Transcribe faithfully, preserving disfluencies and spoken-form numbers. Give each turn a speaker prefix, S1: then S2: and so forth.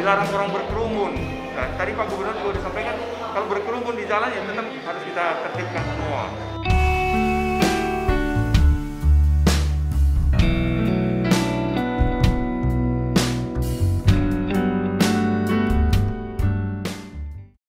S1: dilarang orang berkerumun. Nah, tadi Pak Gubernur juga disampaikan kalau berkerumun di jalan ya tetap harus kita tertibkan semua.